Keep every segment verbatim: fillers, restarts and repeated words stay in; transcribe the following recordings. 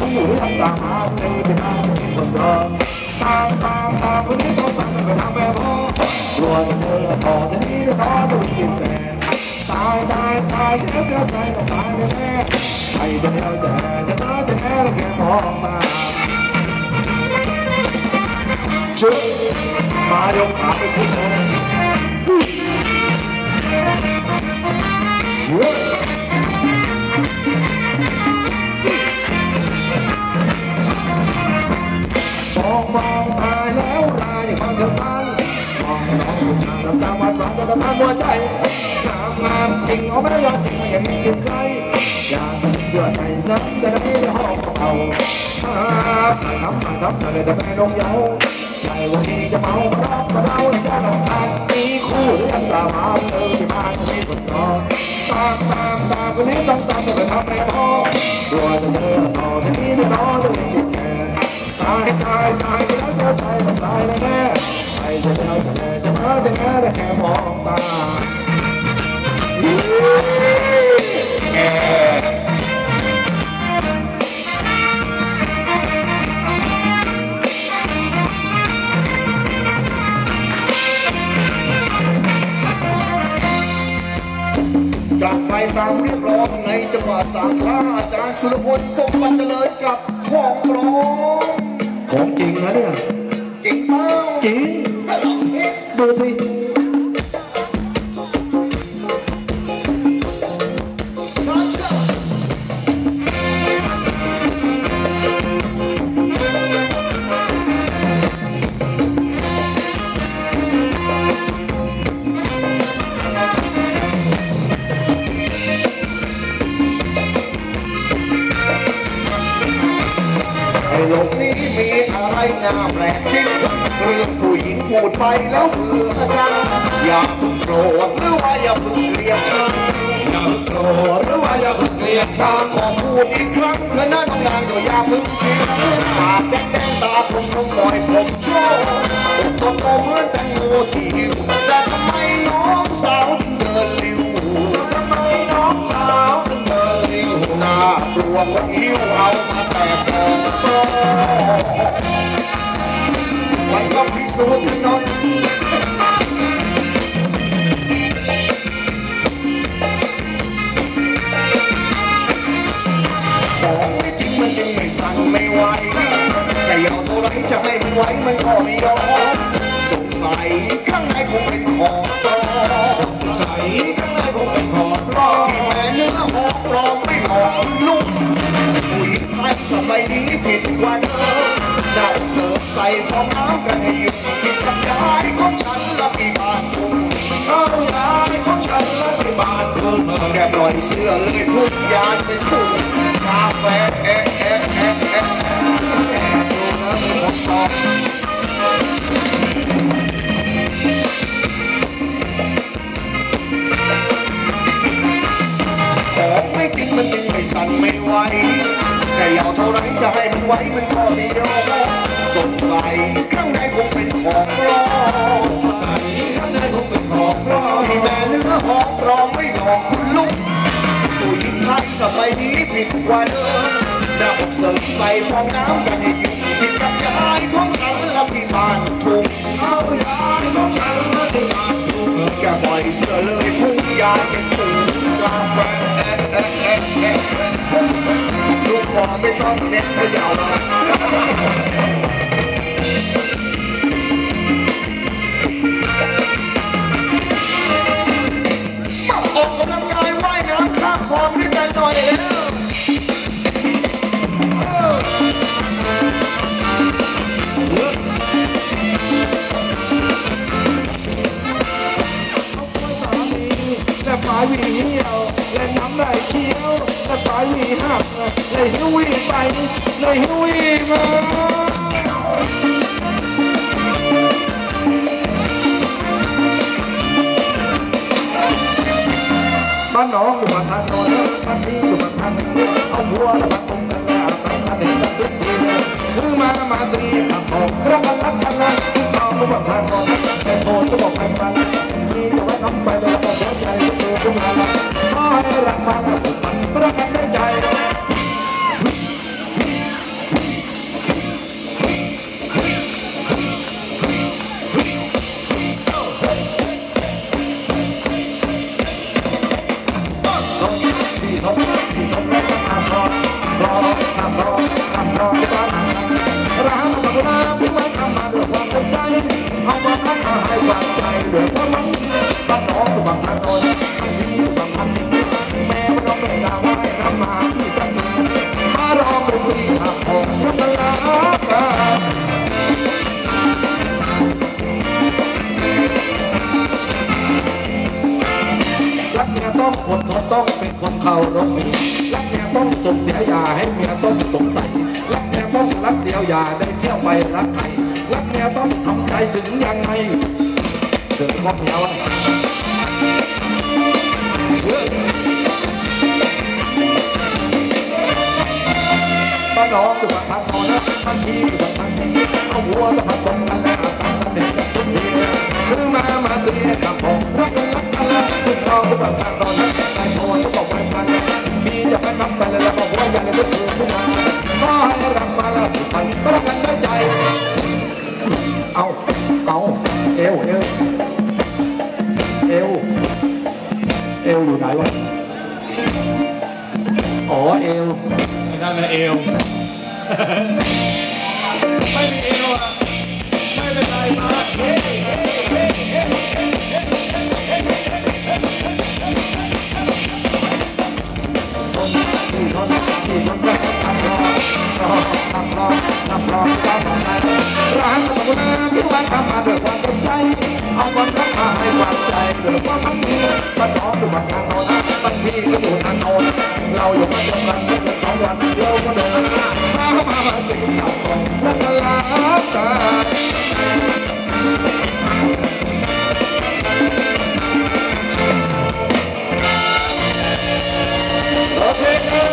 คู่เรื่องตามหาในเป็นทางที่คนรอตามตามตามคนนี้ต้องตามไปทำแบบพ่อกลัวจะเธอต่อจะนี้จะต่อจะวิ่งกินแม่ตายตายตายแล้วเจอใจก็ตายแน่ๆไปจะแล้วจะจะตายจะแน่แล้วแค่มองตาจุดมายกขาไปพูดนะมองมองตายแล้วรายอย่างมันจะฟันมองน้องน้ำน้ำตาหวานหวานจะทำหัวใจงามงามจริงเอาไม่ยอมจริงไม่อยากเห็นกินใครอยากเป็นเดือดใจนักแต่ไม่ได้ห้องเขาถ่ายทำถ่ายทำแต่แต่ไม่ลงเยาใจวันนี้จะเมารับมาเล่าให้เจ้าน้องทานมีคู่เรื่องตามหาเธอที่บ้านไม่คนรอตามตามตามคนนี้ต้องตามไปทำไปพ่อกลัวจะเธอต่อที่นี้ไม่รอจะเป็นกินแก่ตายตายตายแล้วเจอใจต้องตายแน่ๆไปจะแล้วจะแน่จะมาจะแน่แต่แค่มองตาจากไปตามเรียกร้องในจังหวัดสามขาอาจารย์สุรพลสมบัติเจริญกับของร้องของจริงนะเนี่ยจริงมากจริงดูสิโลกนี้มีอะไรน่าแปลกจริงเรื่องผู้หญิงพูดไปแล้วเบื่อจังอย่าเพิ่งโกรธหรือว่าอย่าเพิ่งเกลียดชังอย่าเพิ่งโกรธหรือว่าอย่าเพิ่งเกลียดชังขอพูดอีกครั้งเธอหน้าน้องนางอย่าเพิ่งชิงปากแดงแดงตาคมคมหน่อยผมโชว์อกโตเหมือนแตงโมที่หิวแต่ทำไมน้องสาวถึงเดินลิ้วทำไมน้องสาวถึงเดินลิ้วหน้ากลัวคนหิวเอามาแต่ตองมันก็พิสูจน์กันหน่อยของไม่จริงมันจึงไม่สั่งไม่ไหวแต่ยาวเท่าไรจะให้มันไหวมันก็ไม่ยอมสงสัยข้างในคงเป็นของปลอมสงสัยข้างในคงเป็นของปลอมที่แม่เนื้อหอมปลอมไม่หลอกลุ่มผู้หญิงไทยสมัยนี้ผิดกว่าเดิมดาวเสิร์ฟใส่ฟองน้ำกันให้อยู่ที่กับยายของฉันและพี่บ้านทุ่งเอายายของฉันและพี่บ้านทุ่งแกปล่อยเสื้อเลยทุกยานเป็นทุ่งกาแฟเอ๊ะเอ๊ะเอ๊ะเอ๊ะดูนะเป็นของปลอมของไม่จริงมันจึงไม่สั่นไม่ไหวแต่ยาวเท่าไรจะให้มันไหวมันก็ไม่ยอมสงสัยข้างในคงเป็นของปลอมสงสัยข้างในคงเป็นของปลอมที่แม่เนื้อหอมปลอมไม่หลอกคุณลุงผู้หญิงไทยสมัยนี้ผิดกว่าเดิมดาวเสิร์ฟใส่ฟองน้ำกันให้อยู่ที่กับยายของฉันและพี่บ้านทุ่งเอายายของฉันและพี่บ้านทุ่งแกปล่อยเสื้อเลยพุ่งยายเป็นทุ่งกาแฟลูกคอไม่ต้องเน็ตเขย่ามาออกกำลังกายว่ายน้ำข้ามคลองด้วยกันหน่อยแล้วแต่ปลายวีเหี่ยวและน้ำไหลเชี่ยวแต่ปลายวีหักเลยหิววีไปเลยหิววีมาบ้านน้องอยู่บ้านท่านนอนบ้านพี่อยู่บ้านท่านนี้เอาหัวแล้วมาตรงกันแล้วตรงกันเด็กกันทุกทีเลยคือมามาสีขับออกรักกันรักกันนะเอาลูกบ้านท่านนอนแต่โทนก็บอกไปมันนี่จะไว้น้องไปเลยบอกหัวใจตัวกุมารขอให้รักมาแล้วมันรักกันได้ใจส่งเสียอย่าให้เมียต้องสงสัยรักเมียต้องรักเดียวอย่าได้เที่ยวไปรักใครรักเมียต้องทำใจถึงยังไงเกิดความเมียวะบ้านน้องสุขภาพนอนนะบ้านพี่สุขภาพดีเอาหัวจะมาตรงกันแล้วตั้งกันเด็กทุกทีคือมามาเสียกับผมรักกันรักกันแล้วทุกน้องสุขภาพนอนนะไอ้โอนก็บอกไม่พันพี่จะไปนับไปแล้วแล้วบอกว่าอย่าเลยทุกคืนทุกวันก็ให้รักมาแล้วผูกพันรักกันด้วยใจเอาเอาเอวเอวเอวเอวอยู่ไหนวะอ๋อเอวนั่นแหละเอวไม่มีเอวอ่ะไม่เป็นไรมาเฮ้เฮ้เฮ้เฮ้ที่ทนที่ทนได้ทำรอรอทำรอทำรอทำอะไรร้านสมุนไพรที่ร้านทำมาด้วยความตั้งใจเอาความรักมาให้หวานใจด้วยความมันดีบ้านน้องอยู่บ้านทางโน้นบ้านพี่ก็อยู่ทางโน้นเราอยู่บ้านเดียวกันไม่เกินสองวันเดียวก็เดินมามามาสิขับรถแล้วก็ลาตาโอเคครับ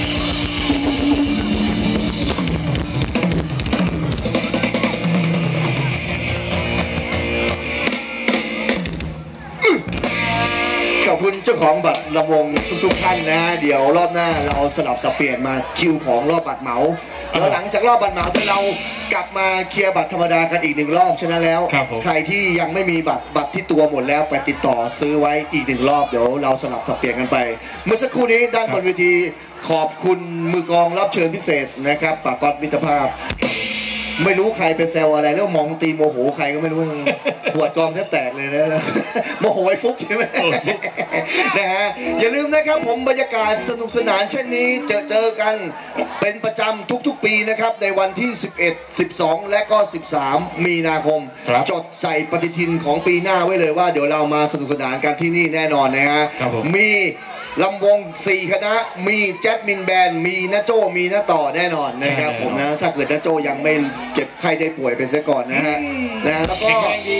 ขอบคุณเจ้าของบัตรลำวงทุกๆท่านนะเดี๋ยวรอบหน้าเราสลับสับเปลี่ยนมาคิวของรอบบัตรเหมาแล้วหลังจากรอบบัตรเหมาเรากลับมาเคลียร์บัตรธรรมดากันอีกหนึ่งรอบฉะนั้นแล้วใครที่ยังไม่มีบัตรบัตรที่ตัวหมดแล้วไปติดต่อซื้อไว้อีกหนึ่งรอบเดี๋ยวเราสลับสับเปลี่ยนกันไปเมื่อสักครู่นี้ด้านบนเวทีขอบคุณมือกองรับเชิญพิเศษนะครับปากก๊อตมิตรภาพไม่รู้ใครเป็นแซวอะไรแล้วมองตีโมโหใครก็ไม่รู้ขวดกองแทบแตกเลยนะโมโหไอ้ฟุกใช่ไหมนะฮะอย่าลืมนะครับผมบรรยากาศสนุกสนานเช่นนี้เจอเจอกันเป็นประจำทุกๆปีนะครับในวันที่สิบเอ็ด สิบสองและก็สิบสามมีนาคมจดใส่ปฏิทินของปีหน้าไว้เลยว่าเดี๋ยวเรามาสนุกสนานกันที่นี่แน่นอนนะฮะมีลำวงสี่คณะมีแจ๊ดมินแบนมีน้าโจมีน้าต่อแน่นอนนะครับผมนะถ้าเกิดน้าโจยังไม่เจ็บไข้ได้ป่วยไปซะก่อนนะฮะนะแล้วก็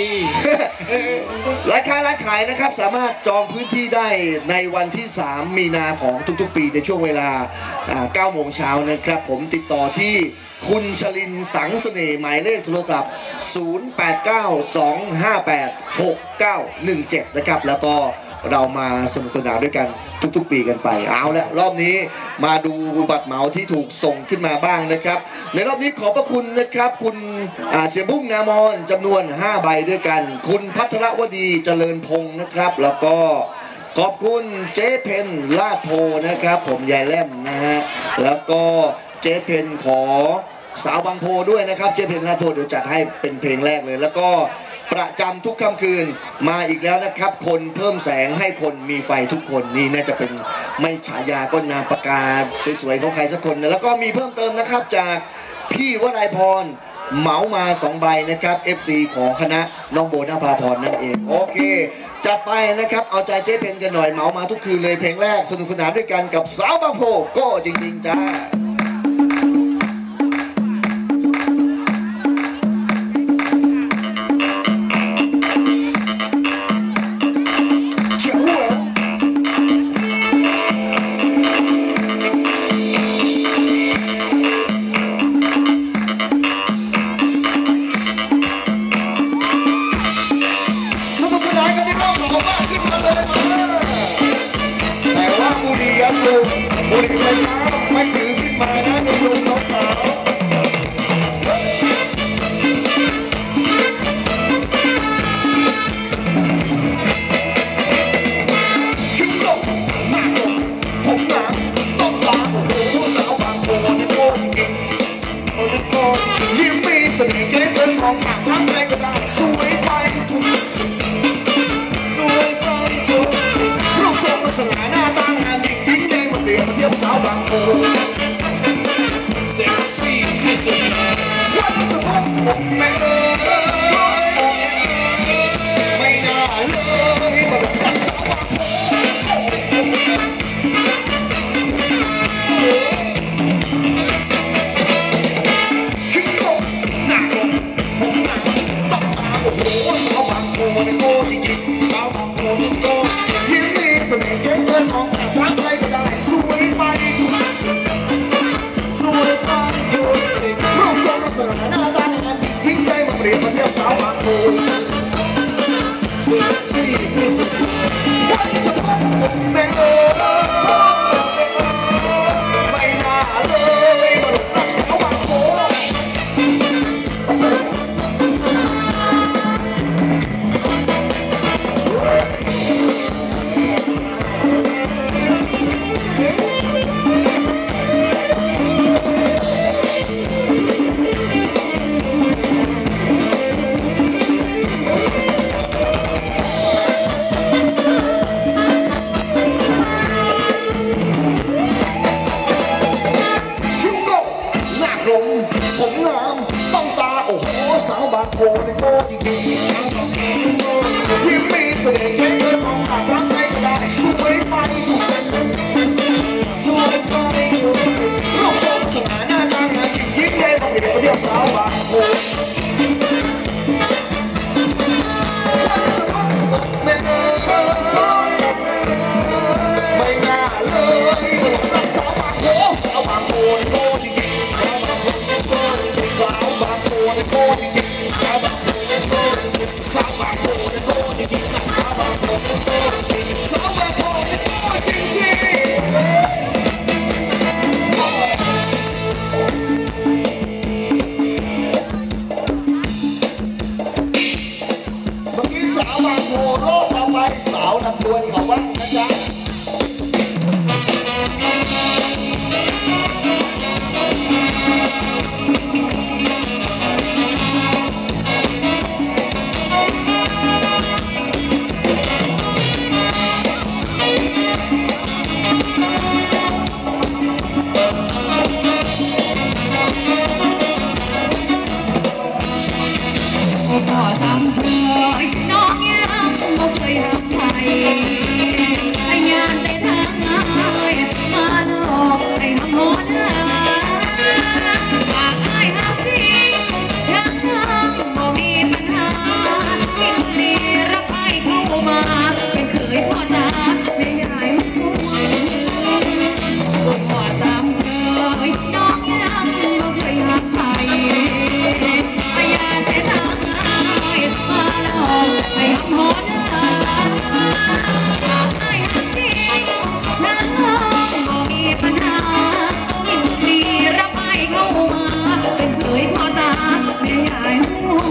ร้านค้าร้านขายนะครับสามารถจองพื้นที่ได้ในวันที่สามมีนาของทุกๆปีในช่วงเวลาเก้าโมงเช้านะครับผมติดต่อที่คุณชลินสังเสน่ห์หมายเลขโทรศัพท์ศูนย์ แปด เก้า สอง ห้า แปด หก เก้า หนึ่ง เจ็ดนะครับแล้วก็เรามาสนุกสนานด้วยกันทุกๆปีกันไปเอาละรอบนี้มาดูบัตรเหมาที่ถูกส่งขึ้นมาบ้างนะครับในรอบนี้ขอบพระคุณนะครับคุณเสียบุ้งนามอนจำนวนห้าใบด้วยกันคุณพัทรวดีเจริญพงศ์นะครับแล้วก็ขอบคุณเจ๊เพนลาดโพนะครับผมยายแล่มนะฮะแล้วก็เจ๊เพนขอสาวบางโพด้วยนะครับเจ๊เพนลาดโพเดี๋ยวจัดให้เป็นเพลงแรกเลยแล้วก็ประจำทุกค่ำคืนมาอีกแล้วนะครับคนเพิ่มแสงให้คนมีไฟทุกคนนี่น่าจะเป็นไม่ฉายาก็นามปากกาสวยๆของใครสักคนนะแล้วก็มีเพิ่มเติมนะครับจากพี่วลัยพรเหมามาสองใบนะครับ เอฟ ซี ของคณะน้องโบนภาพรนั่นเองโอเคจัดไปนะครับเอาใจเจ๊เพนกันหน่อยเหมามาทุกคืนเลยเพลงแรกสนุกสนานด้วยกันกับสาวบางโพก็จริงๆจ้าบุหรี่ไฟฟ้าไม่ถือขึ้นมานะหนุ่มๆสาวขึ้นจบมาจบผมหนาต้องลาโอ้โหสาวบางโพนี่โก้จริงๆโอ้นี่โก้ยิ้มมีเสน่ห์เกล็ดเงินมองผ่านทางใจก็ได้สวยไปทุกสิ่งสวยไปทุกสิ่งรูปทรงก็สง่าหน้าตางานยิ่งยิ่งได้เดียวเทียบสาวบางโพเซ็กซี่ที่สุดวันสะท้อนอกแม่ไม่น่าเลยมาดักสาวบางโพกูเซ็กซี่ที่สุดวันสะพกอกแม่เอ๋ไม่น่าเลยมาหลงรักสาวบางโพผมงามต้องตาโอ้โหสาวบางโพในโคตรจริงๆที่มีเสน่ห์ไม่เคยมองผ่านรักใครก็ได้สวยไปทุกสิ่งสวยไปทุกสิ่งรูปทรงสง่าหน้าตางานยิ่งใหญ่บอกเดียวเดียวสาวบางโพสะพัดอกแม่ไม่น่าเลยมาหลงรักสาวบางโพสาวบางโพในโคตรจริงสาวบางโพในโคตรจริงสาวบางโพในโคตรจริงสาวบางโพในโคตรจริงสาวบางโพในโคตรจริงสาวบางโพในโคตรจริงจริงเมื่อกี้สาวบางโพโลกต่อไปสาวลำดวนเขาบ้างนะจ๊ะพ่อสามเธอน้องยังบ่เคยหักใครพยานได้ทางง่ายมาหลอกให้ทำหอนหาหากอายหักจริงทั้งยังบ่มีปัญหาที่คนดีรักอายเข้ามาเป็นเคยพ่อตาไม่ยายห่วงพ่อสามเธอน้องยังบ่เคยหักใครพยานได้ทางมาหลอกให้ทำหอนหาหากอายหักจริงทั้งยังบ่มีปัญหาที่คนดีรักอายเข้ามาเป็นเคยพ่อตาไม่ยายห่วง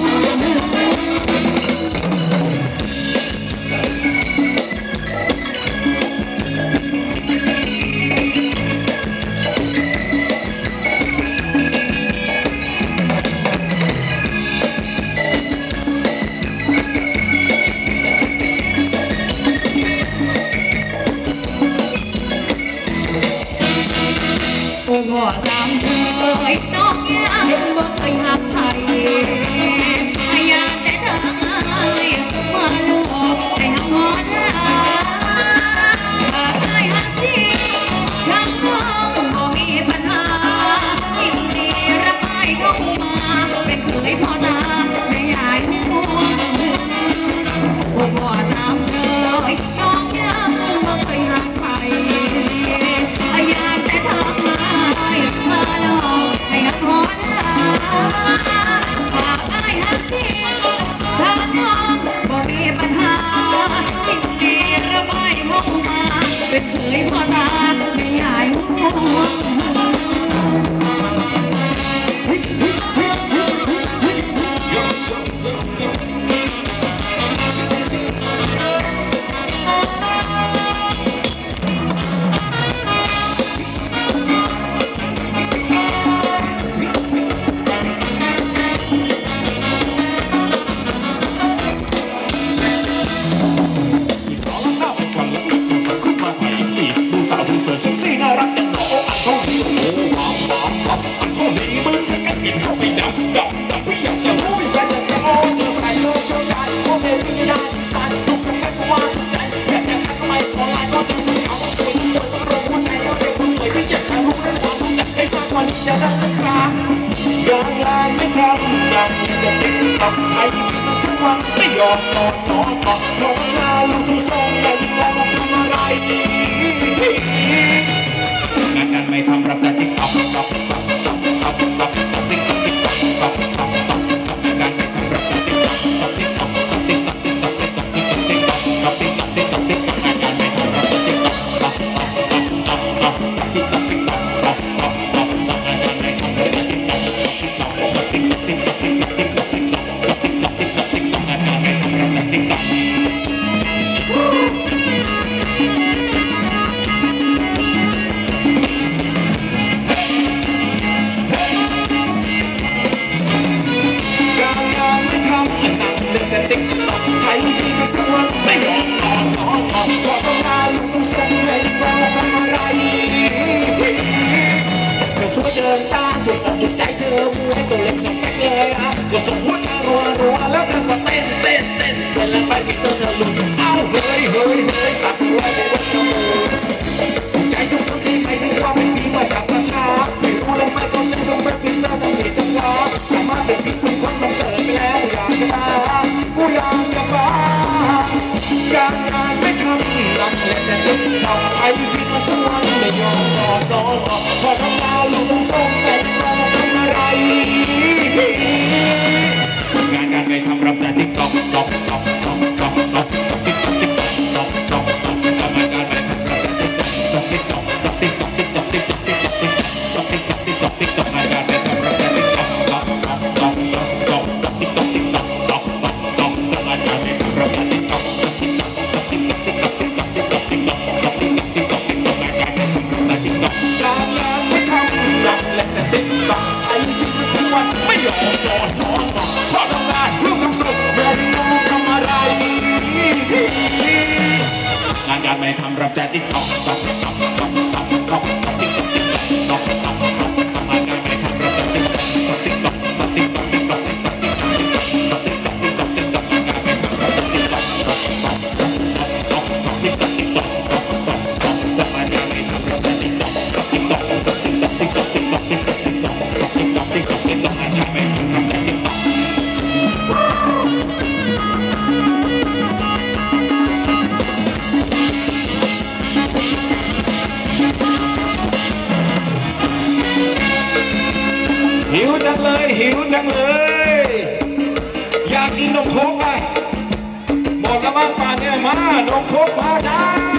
โอ้พ่อสามเธอน้องยังบ่เคยหักใครพยานแต่เธอมาหลอกให้ทำหอนหาหากอายหักจริงทั้งน้องบ่มีปัญหาที่คนดีรักอายเข้ามาเป็นเคยพ่อตาไม่ยายห่วงโอ้พ่อสามเธอน้องยังบ่เคยหักใครพยานแต่เธอมาหลอกให้หักหอนหาหากอายหักจริงถ้าน้องบ่มีปัญหาที่ดีระบายเข้ามาเป็นเคยพ่อตาไม่ยายห่วงเสือเซ็กซี่น่ารักจังหนออันเท่านี้โอ้หอมหอมหอมอันเท่านี้มึงจะกันกินเข้าไปดับดับดับพี่อยากจะรู้ไม่ใจจะจะโอ้เจอสายโลกเจอได้โอ้เบบี้ได้ที่สายลูกทำให้กูว่าใจอยากจะทักทำไมขอไลน์ก็จะมึงเขาสวยสวยต้องรู้หัวใจก็เร็วคนสวยที่อยากจะรู้เรื่องความรู้จักให้มากกว่านี้จะได้สักครั้งยังงานไม่ทำยังจะติดต่อใครทุกวันไม่ยอมนอนนอนนอนลงหน้าลูกทุ่งทรงแต่ยังมองทำอะไรงานกันไม่ทำรับแต่ติ๊กต๊อกต๊อกต๊อกต๊อกต๊อกต๊อกต๊อกติ๊กต๊อกติ๊กต๊อกต๊อกต๊อกต๊อกต๊อกงานไม่ทำรับแต่ติ๊กต๊อกต๊อกงานการไม่ทำรับแต่ติ๊กต๊อกต๊อกต๊อกต๊อกต๊อกต๊อกต๊อกติ๊กต๊อกติ๊กต๊อกต๊อกต๊อกต๊อกงานการไม่ทำรับแต่ติ๊กต๊อกติ๊กต๊อกติ๊กต๊อกติ๊กต๊อกติ๊กต๊อกติ๊กต๊อกติ๊กต๊อกติ๊กต๊อกติ๊กต๊อกติ๊กต๊อกงานการไม่ทำรับแต่ติ๊กต๊อกต๊อกต๊อกต๊อกต๊อกต๊อกติ๊กต๊อกติ๊กต๊อกต๊อกต๊อกต๊อกงานการไม่ทำรับแต่ติ๊กต๊อกติ๊กต๊อกติ๊กต๊อกติ๊กต๊อกติ๊กต๊อกติ๊กต๊อกติ๊กต๊อกติ๊กต๊อกติ๊กต๊อกติ๊กต๊อกติ๊กต๊อกงานการไม่ทำรับแต่ติ๊กต๊อกหิวจังเลยหิวจังเลยอยากกินนมโค้กไงหมดแล้วมั้งป่านเนี่ยมานมโค้กมาจ้า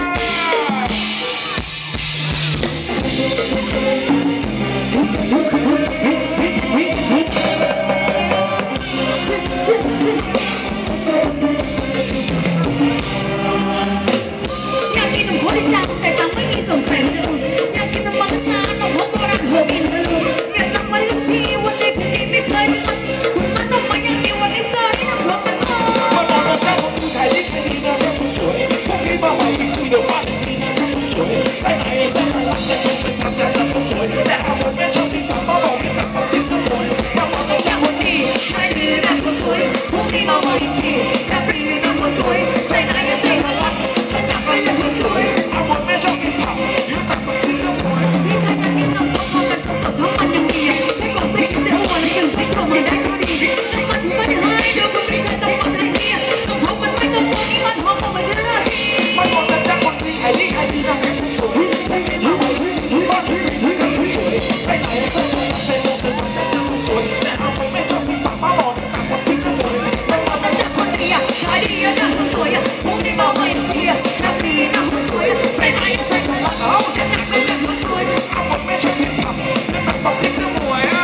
อยากกินนมโค้กจังแต่ตังไม่มีสงสัยเจออยากกินนมมันนานนมโค้กโบราณเฮอร์บินเก็บตังมาได้ทุกทีวันนี้พรุ่งนี้ไม่เคยจะมันคุณมันต้องมาอย่างเดียววันนี้เซอร์นี่น้ำร้อนมันอ่อนมาบอกกับเจ้าคนที่ขายดีขายดีนะครับคุณสวยพวกนี้มาใหม่จริงๆเดี๋ยวว่าดีนะครับคุณสวยใส่ไหนใส่ไหนใส่ตรงใส่ทำใจแล้วคุณสวยแต่เอาคนแม่ชอบที่ตัดมาบอกที่ตัดมาทิ้งน้ำมวยมาบอกกับเจ้าคนนี้ใช่ดีนะคนสวยพรุ่งนี้มาใหม่อีกทีแค่ฟรีนะคนสวยใช่ไหนก็ใช่ฮาลักฉันอยากไปเป็นคนสวยเอาคนแม่ชอบที่ผับยืนตัดมาทิ้งน้ำมวยพี่ชายอยากกินนมโค้กมันสดๆเพราะมันยังดีใช้ของใส่กินจะอ้วนและยังใช้ของไม่ได้ก็ดีน้ำมันถึงมันจะให้เดี๋ยวคุณพี่ชายต้องมาทันทีนมโค้กมันไม่ต้องกลัวนี่มันหอมต้องมาเชื่อทีมาบอกกับเจ้าคนนี้ขายดีขายดีนะครับคุณสวยพวกนี้มาใหม่จริงๆว่าดีนะครับคุณสวยใส่ไหนใส่ไหนใส่ตรงใส่ทำใจแล้วคุณสวยแต่เอาคนแม่ชอบที่ผับมาบอกที่ตัดมาทิ้งน้ำมวยมันบอกมันจะคนดีอ่ะขายดีอ่ะนะคนสวยอ่ะพรุ่งนี้มาใหม่อีกทีอ่ะแค่ฟรีนะคนสวยใส่ไหนก็ใส่ฮาลักเอาฉันอยากไปเป็นคนสวยเอาคนแม่ชอบที่ผับยืนตัดมาทิ้งน้ำมวยอ่ะ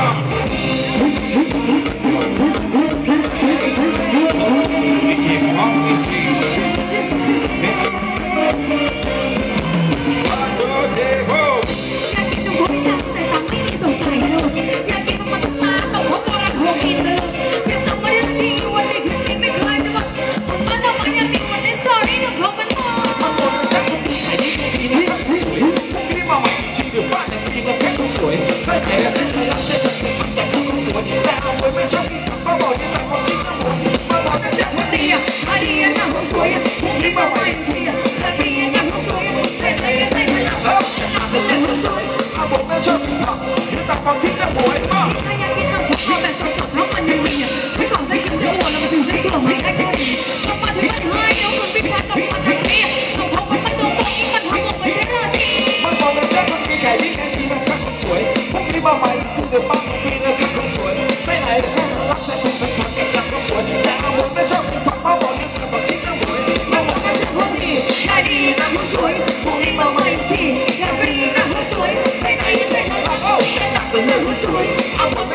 วิธีของวิธี One, two, three, four. อยากกินนมโค้กจังแต่ตังไม่มีสงสัยเจออยากกินนมมันนานนมโค้กโบราณเฮอร์บินเลยเก็บตังมาได้ทุกทีวันนี้พรุ่งนี้ไม่เคยจะมาคุณมันต้องมาอย่างนี้วันนี้ sorry นมโค้กมันอ่อนมาบอกกับเจ้าคนนี้ขายดีขายดีนะครับคุณสวยพวกนี้มาใหม่จริงๆเดี๋ยวว่าแต่จริงๆเราแค่คนสวยใส่ไหนก็ใส่ไหนรักใส่ตรงใส่ทำใจแล้วคนสวยแต่เอาไว้ไม่ชอบที่ทำมาบอกที่ตัดมาทิ้งน้ำมวยมาบอกกับเจ้าคนนี้ดีอ่ะขายดีอ่ะนะคนสวยอ่ะพรุ่งนี้มาใหม่อีกทีอ่ะแค่ฟรีนะคนสวยใส่ไหนก็ใส่ฮาลักเอาฉันอยากไปเป็นคนสวยเอาบอกแม่ชอบที่ผับยืนตัดมาทิ้งน้ำมวยอ่ะถ้าอยากกินนมโค้กแบบสดๆเพราะมันยังดีอ่ะใช้ของใส่กินจะอ้วนแล้วมาถึงใส่กล่องให้ได้ก็ดีนมมันถึงมันให้เดี๋ยวคุณพี่ชายต้องมาทันทีนมโค้กมันไม่ต้องบอกนี่มันหอมออกมาใช้ราชีมาบอกกับเจ้าคนนี้ขายดีขายดีนะครับคนสวยพวกนี้มาใหม่จริงๆเดี๋ยวว่าแต่จริงๆเราแค่คนสวยใส่ไหนก็ใส่ไหนรักใส่ตรงใส่ทำใจแล้วคนสวยแต่เอาบอกแม่ชอบที่ผับมาบอกที่ตัดมาทิ้งน้ำมวยมาบอกกันจะคนดีขายดีนะคนสวยพรุ่งนี้มาใหม่อีกทีแค่ฟรีนะคนสวยใส่ไหนก็ใส่ฮาลักเอาฉันอยากไปเป็นคนสวยเอาคน